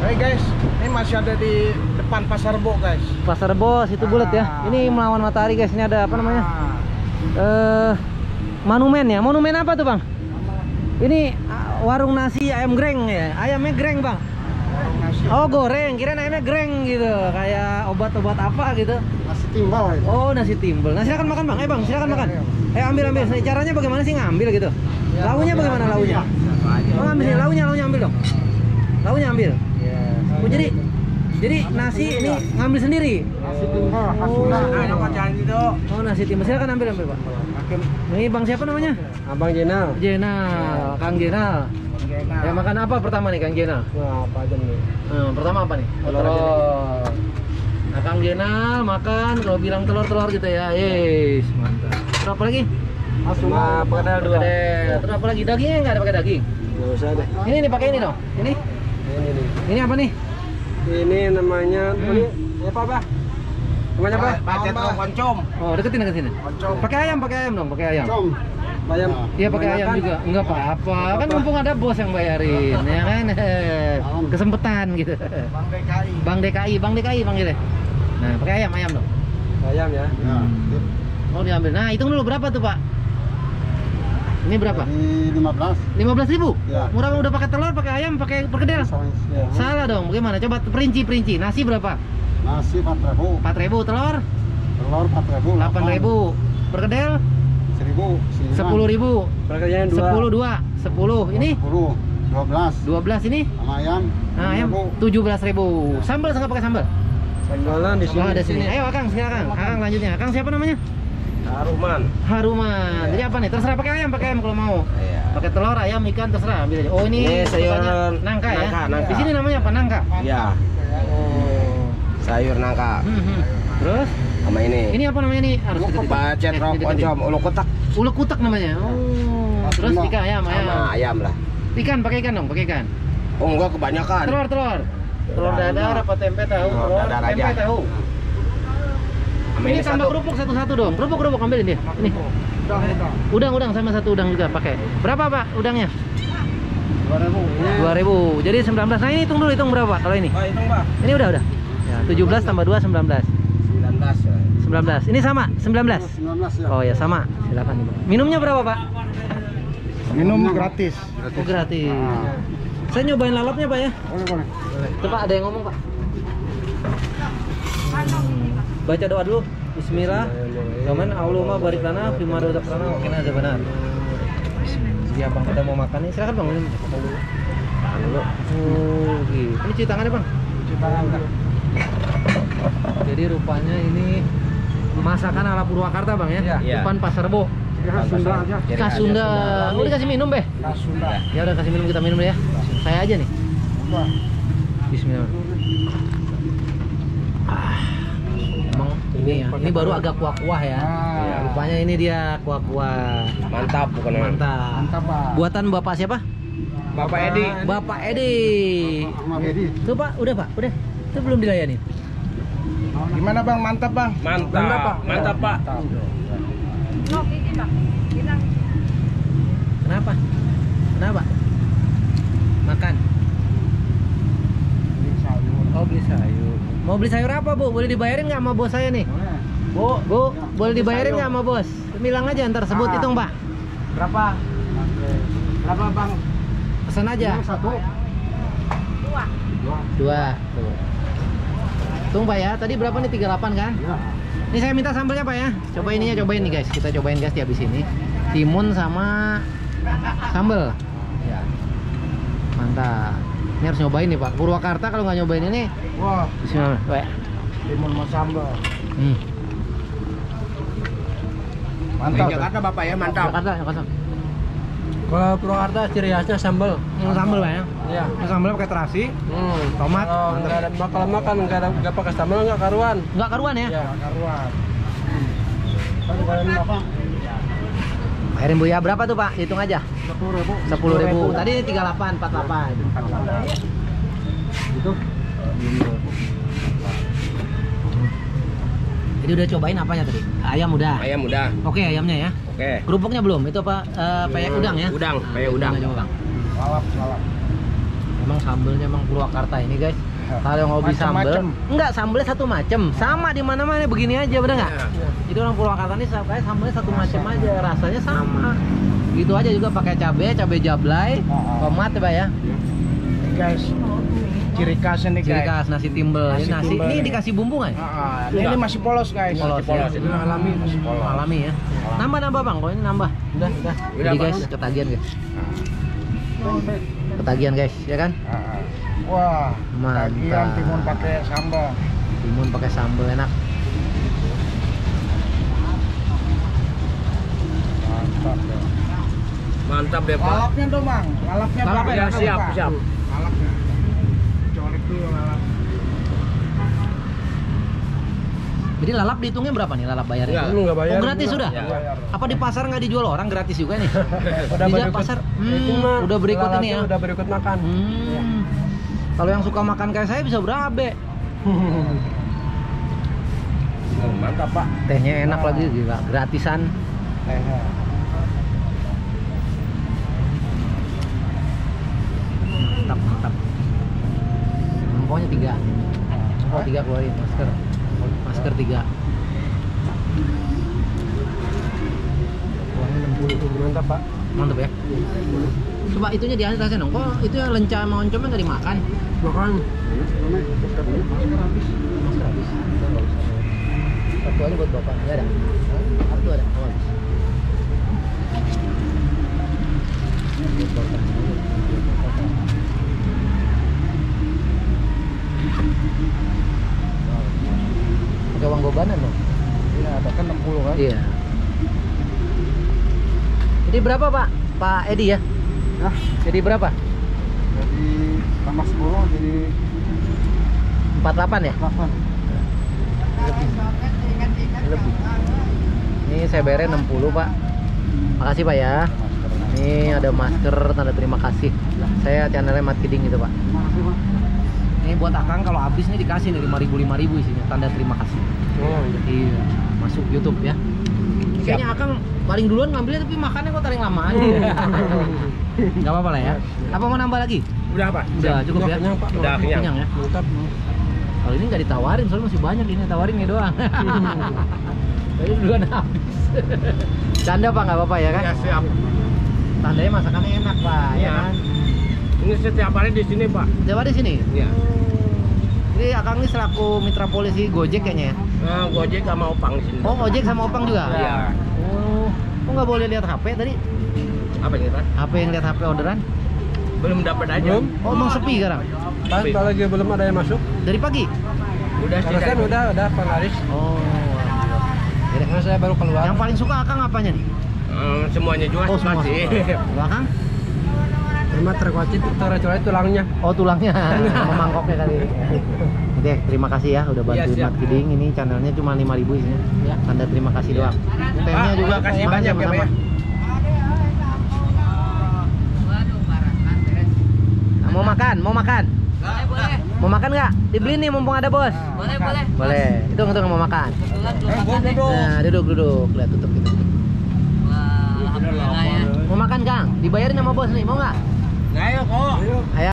Hai guys, ini masih ada di depan Pasar Rebo guys. Pasar Rebo situ bulat ya. Ini melawan matahari guys. Ini ada apa namanya? Monumen ya. Monumen apa tuh bang? Ini warung nasi ayam greng ya. Ayamnya greng bang. Oh goreng, kirain ayamnya greng gitu. Kayak obat-obat apa gitu. Nasi timbal. Oh nasi timbal. Nah silakan makan bang. Bang silakan makan. Ambil. Nah, caranya bagaimana sih ngambil gitu? Launya bagaimana launya? Oh ngambil sih. Launya ambil dong. Launya ambil. Oh jadi nasi ini ngambil sendiri. Nasi timbal khasnya. Oh nasi timbal. Silakan ambil pak. Ini bang siapa namanya? Abang Jenal. Kang Jenal. Ya makan apa pertama nih Kang Jenal? Wah, apa aja nih? Pertama apa nih? Telur. Nah Kang Jenal makan kalau bilang telur gitu ya. Yes, mantap. Terus apa lagi? Sama perkedel 2. Terus apa lagi? Dagingnya nggak ada pakai daging? Nggak usah deh. Ini pakai ini dong. Ini nih. Ini apa nih? Ini namanya ini apa, Bah? Namanya apa? Pacet koncom. Oh, deketin. Koncom. Pakai ayam dong, pakai ayam. Koncom. Ayam. Iya pakai ayam juga. Enggak apa-apa. Kan mumpung ada bos yang bayarin, ya kan? Kesempatan gitu. Bang DKI panggilnya. Nah, pakai ayam dong. Ayam ya. Oh, diambil. Nah, hitung dulu berapa tuh, Pak? Ini berapa? Di 15.000? Ya. Murah udah pakai telur, pakai ayam, pakai perkedel. Ya. Salah dong. Bagaimana? Coba perinci. Nasi berapa? Nasi 4.000. 4.000, telur? Telur 4.000. 8.000. Perkedel? 10.000. Perkedelnya 10 ini? 12 ini? sama ayam. Nah, ayam 17.000. Sambal nggak pakai sambal? Sambalan di sini. Oh, ada sini. Ayo Akang, silakan. Akang lanjutnya. Akang siapa namanya? Haruman. Jadi apa nih? Terserah pakai ayam kalau mau. Iya. Pakai telur, ayam, ikan terserah ambil aja. Oh, ini sayur nangka ya. nangka. Di sini namanya apa? Nangka. Iya. Oh. Sayur nangka. Terus? Sama ini. Ini apa namanya nih? Harus Pacet koncom, uluk kutak. Uluk kutak namanya. Oh. Terus ikan ayam. Sama ayam lah. Ikan pakai ikan dong, pakai ikan. Oh enggak kebanyakan. Telur. Telur dadar apa tempe tahu? Telur dadar aja. Tempe tahu. Ini tambah kerupuk satu-satu dong. Kerupuk ambilin dia. Ini. Udang sama satu udang juga pakai. Berapa Pak udangnya? 2.000. Jadi 19. Nah ini hitung berapa kalau ini? Hitung Pak. Ini udah. Ya, 17 tambah 2 19. 19. Ini sama 19. 19 ya. Oh ya sama. Silakan. Minumnya berapa Pak? Minum gratis. Oh, gratis. Saya nyobain lalapnya Pak ya. Boleh. Tuh Pak ada yang ngomong Pak. Baca doa dulu. Bismillah. Amin. Allahumma barik lana fima razaqtana wa qina azabannar. Jadi abang kita mau makan nih, silakan Bang. Makan dulu. Oh, gitu. Ini cuci tangannya Bang. Jadi rupanya ini masakan ala Purwakarta Bang ya. Iya. Depan Pasar Rebo. Khas Sunda aja. Khas Sunda. Oh, dikasih minum, Beh? Khas Sunda. Ya udah kasih minum, kita minum deh ya. Saya aja nih. Bismillah. Emang ini baru agak kuah-kuah ya. Rupanya ini dia kuah-kuah. Mantap bukan? Mantap. Pak. Buatan Bapak siapa? Bapak Edi. Bapak Edi. Ahmad Edi. Tuh Pak, udah Pak, udah. Itu belum dilayani. Gimana Bang? Mantap Bang. Mantap Pak. Kenapa? Makan. Oh, beli sayur. Mau beli sayur apa, Bu? Boleh dibayarin nggak sama bos saya nih? Bu, boleh dibayarin nggak sama bos? Bilang aja, ntar sebut hitung, Pak. Berapa Bang? Pesan aja. Satu. Dua. Tuh. Hitung, Pak ya. Tadi berapa nih? 38 kan? Ya. Ini saya minta sambelnya, Pak ya. Cobain nih guys. Kita cobain guys di habis ini. Timun sama sambel. Ya. Mantap. Ini harus nyobain nih Pak. Purwakarta kalau nggak nyobain ini, Wah, bismillah. timun sama sambal. Mantap. Jakarta Bapak ya, mantap. Jakarta. Kalau Purwakarta ciri khasnya sambal. Sambel Pak ya. Iya. Ini sambelnya pakai terasi, tomat. Nggak ada makan nggak pakai sambal nggak karuan. Nggak karuan ya? Iya, karuan. Bayarin Bu ya. Berapa tuh Pak? Hitung aja. 10.000. Tadi 38, 48. Itu. Jadi udah cobain apanya tadi? Ayam udah. Ayam udah. Oke, ayamnya ya. Oke. Kerupuknya belum? Itu apa? Peyek udang ya? Peyek udang. Coba, Bang. Lalap. Emang sambelnya emang Purwakarta ini guys. Kalau yang hobi sambel, enggak sambelnya satu macem, sama di mana-mana begini aja, bener nggak? Jadi orang Purwakarta ini kayak sambelnya satu macem aja, rasanya sama. Gitu aja juga pakai cabai jablay, tomat ya Pak ya. Guys, ciri khasnya nih Ciri guys. khas nasi timbel. Nasi Nasi timbel ini nih. dikasih bumbu nggak? Ini masih polos guys. Polos, ya. Ini alami, masih polos. Alami ya. Nambah Bang, kok ini nambah. Udah. Jadi Bang. guys, ketagihan guys. Ketagihan guys, ya kan? Wah, Mantap. tagihan timun pakai sambal. Timun pakai sambal enak. Mantap ya. Mantap deh Pak. Lalapnya dong Bang, lalapnya Lalapnya berapa? siap, Pak? siap. Lalapnya. Colek dulu lalap. Jadi lalap dihitungnya berapa nih lalap bayarnya? Enggak bayar. Oh, gratis sudah? Ya. Apa di pasar nggak dijual orang gratis juga nih? Udah Di berikut. pasar, Itu mah udah berikut ini lalatnya ya. Udah berikut makan. Kalau yang suka makan kayak saya bisa berabe. Mantap Pak. Tehnya enak lagi, gila, gratisan. Mantap. Pokoknya 3. Oh 3 keluarin masker. Masker 3. Uangnya 60. Mantap Pak. Mantap ya. Coba itunya diatasnya dong. Kok itu ya lenca sama oncomnya nggak dimakan? Makan. Masker habis. Satu aja buat bapak. Ya ada. Satu ada. Oh, habis. Buat bapak. Pakai uang gobanan dong. Iya, ada kan 60 kan? Iya. Jadi berapa Pak? Pak Edi ya? Nah, Jadi berapa? jadi tambah 10 jadi 48 ya? 8. Lebih. Ini saya bayarnya 60 Pak. Makasih Pak ya. Ini ada masker tanda terima kasih. Saya channelnya Mat Kiding gitu Pak. Makasih Pak. Ini buat Akang kalau habis nih dikasih nih 5.000 isinya tanda terima kasih. Oh, Iya. Masuk YouTube ya. Kayaknya Akang paling duluan ngambilnya tapi makannya kok paling lama aja. Gak apa-apa lah ya. Apa mau nambah lagi? udah Pak. Udah cukup ya. Kenyang Pak. Udah kenyang ya. Mantap. Kalau ini nggak ditawarin soalnya masih banyak ini, tawarin nih doang. Tadi duluan habis. Canda Pak, nggak apa-apa ya kan? Ya siap. Tandanya masakannya enak Pak, ya Iya. kan? Ini setiap hari di sini Pak. Coba di sini. Iya. Jadi Akang ini selaku mitra polisi Gojek kayaknya ya? Gojek sama Opang di sini. Oh, Ojek sama Opang juga? Iya. Oh, kok nggak boleh lihat HP tadi? Apa ini Pak? HP yang lihat HP orderan? Belum dapat aja. Belum. Oh, emang sepi sekarang? Pas kalau lagi belum ada yang masuk. Dari pagi? Udah sih. Kan udah penglaris. Oh, alhamdulillah. Karena saya baru keluar. Yang paling suka Akang apanya nih? Semuanya juga Oh, suka semua sih. suka. Kalau Akang? Emang terkecuali tulangnya. Oh, tulangnya sama mangkoknya kali. Oke, terima kasih ya udah bantuin Iya, siap. Mat Kiding. Ini channelnya cuma 5.000 isinya. Ya, tanda terima kasih doang. Tehnya juga makasih makanya banyak ya, Pak, ya. Nah, mau makan? Boleh. Mau makan nggak? Dibeli nih mumpung ada bos. Boleh. Boleh. Itu mau makan. Belum makan deh. Nah, duduk. Lihat tutup gitu. Wah, alhamdulillah ya. Mau makan Kang? Dibayarin sama bos nih, mau nggak? Ayo kok. Ayo.